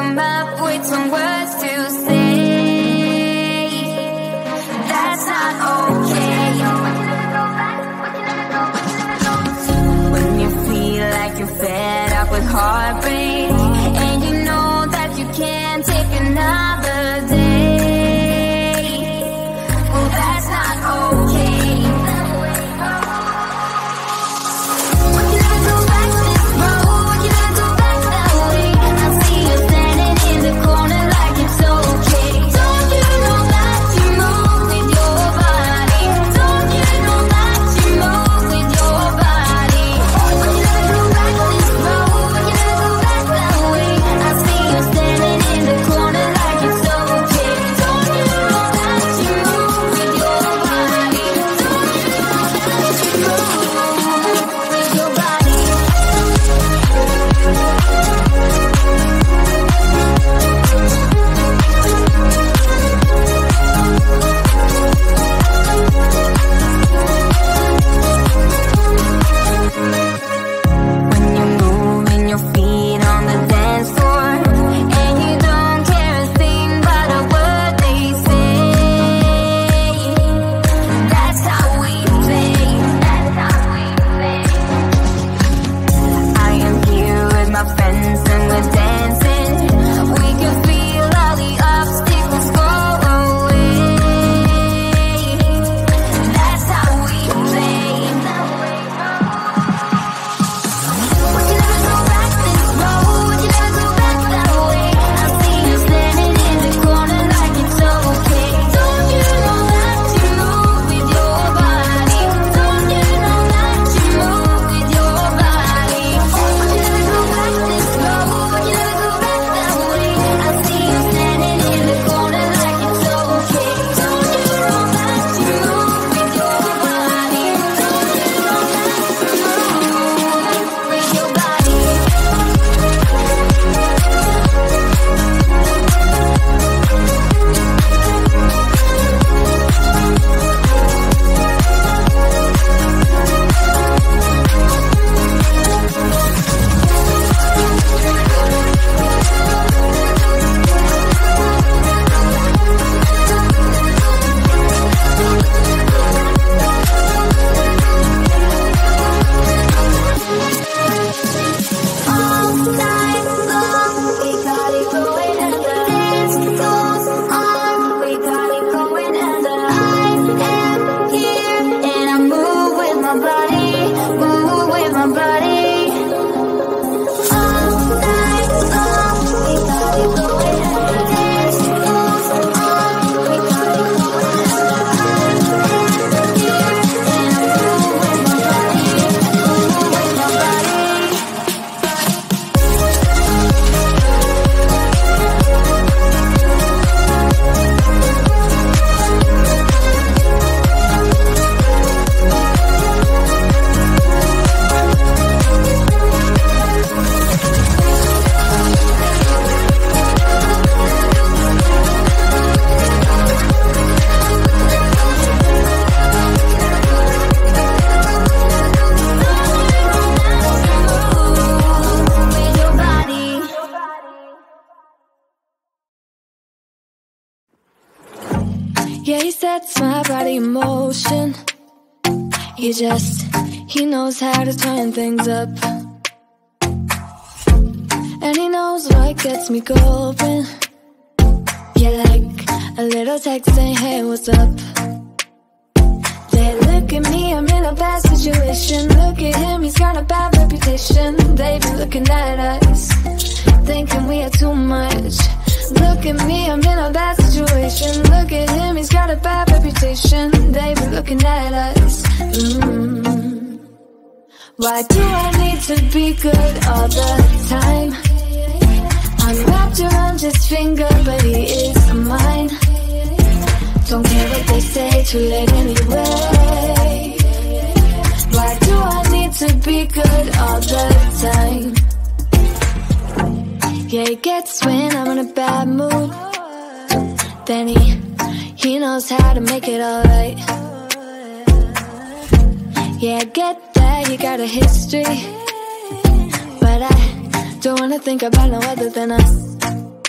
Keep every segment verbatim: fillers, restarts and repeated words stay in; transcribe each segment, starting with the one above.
come up with some words to say. That's not okay. When you feel like you're fed up with heartbreak, and you know that you can't take another day, well, that's not okay. Yeah, he sets my body in motion. He just, he knows how to turn things up. And he knows what gets me going. Yeah, like a little text saying, hey, what's up? They look at me, I'm in a bad situation. Look at him, he's got a bad reputation. They be looking at us, thinking we are too much. Look at me, I'm in a bad situation. Look at him, he's got a bad reputation. They be looking at us. mm. Why do I need to be good all the time? I'm wrapped around his finger, but he is mine. Don't care what they say, too late anyway. Why do I need to be good all the time? Yeah, he gets when I'm in a bad mood. Then he, he knows how to make it alright. Yeah, I get that you got a history, but I don't wanna think about no other than us.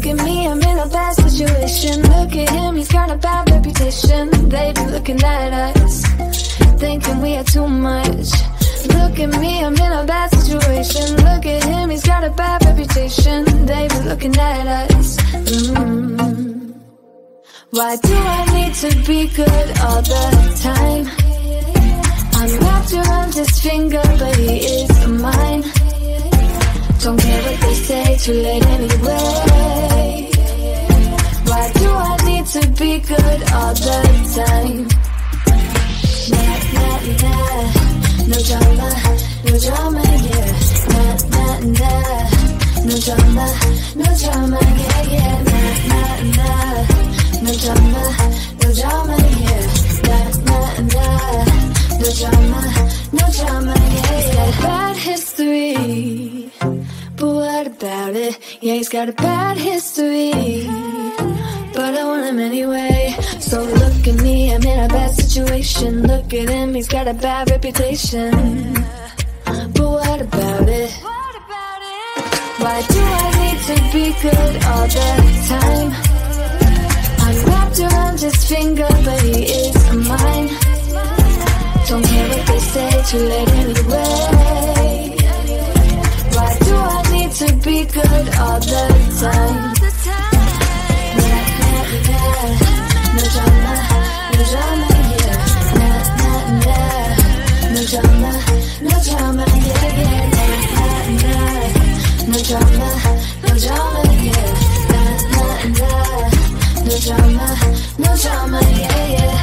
at me, I'm in a bad situation. Look at him, he's got a bad reputation. They be looking at us, thinking we are too much. Look at me, I'm in a bad situation. Look at him, he's got a bad reputation. They be looking at us. mm. Why do I need to be good all the time? I'm wrapped around his finger, but he is mine. Don't care what they say, too late anyway. Why do I need to be good all the time? Nah, nah, nah, no drama, no drama, yeah. Nah, nah, nah, no drama, no drama, yeah, yeah. Nah, nah, nah, no drama, no drama, yeah. Nah, nah, nah, no drama, no drama, yeah, yeah. Bad history, but what about it? Yeah, he's got a bad history, but I want him anyway. So look at me, I'm in a bad situation. Look at him, he's got a bad reputation, but what about it? Why do I need to be good all the time? I'm wrapped around his finger, but he is mine. Don't care what they say, too late anyway. Why do I need to be good all the time? Nah, nah, nah, no drama, no drama, yeah. Nah, nah, nah, no drama, no drama, yeah, yeah. Nah, nah, nah, no drama, no drama, yeah. Nah, nah, nah, no drama, no drama, yeah, yeah.